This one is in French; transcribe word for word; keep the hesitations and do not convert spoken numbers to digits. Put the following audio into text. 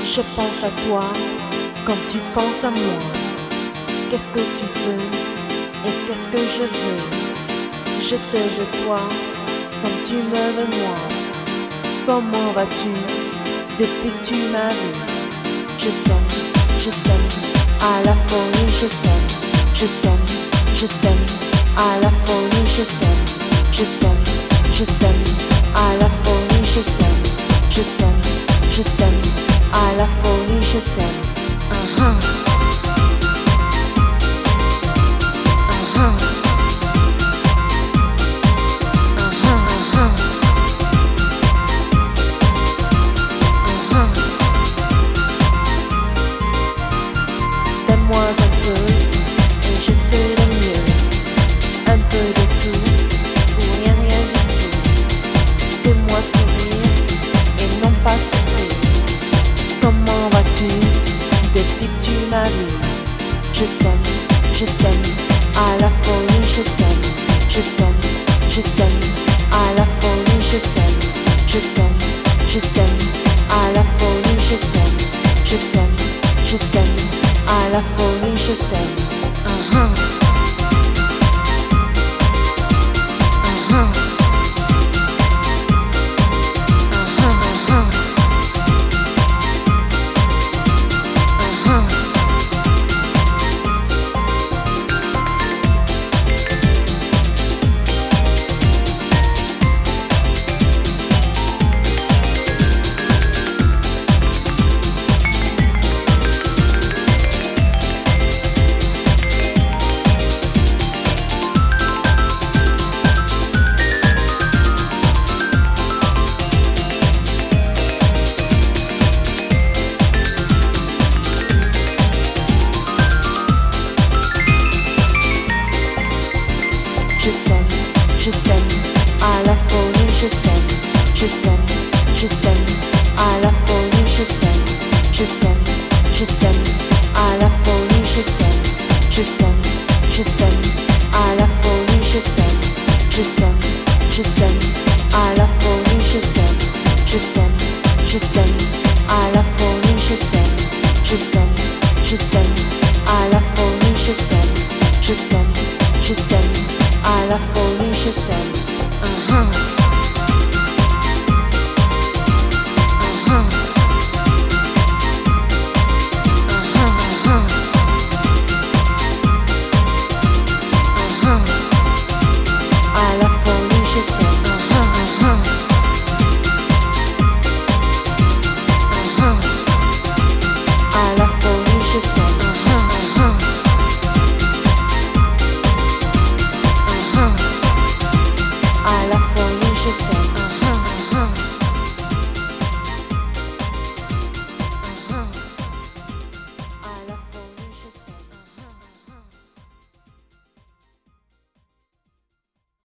Je pense à toi comme tu penses à moi. Qu'est-ce que tu veux et qu'est-ce que je veux? Je te veux toi comme tu me veux moi. Comment vas-tu depuis que tu m'as vu? Je t'aime, je t'aime, à la folie je t'aime. Je t'aime, je t'aime, à la folie je t'aime. Je t'aime, je t'aime, à la folie je t'aime. Je t'aime, je t'aime, à la folie je t'aime. Uh-huh. Uh-huh. Donne-moi un peu et je te donne mieux. Un peu de tout ou rien, rien du tout. Fais-moi sourire et non pas souffrir. Comment vas-tu depuis que tu m'as vu? Je t'aime, je t'aime, à la folie je t'aime. Je t'aime, je t'aime, à la folie je t'aime. Je t'aime, je t'aime, à la folie je t'aime. Je t'aime, je t'aime, à la folie je t'aime. Uh-huh. Uh-huh. Je t'aime, je t'aime, à la folie je t'aime. Je t'aime, je t'aime, à la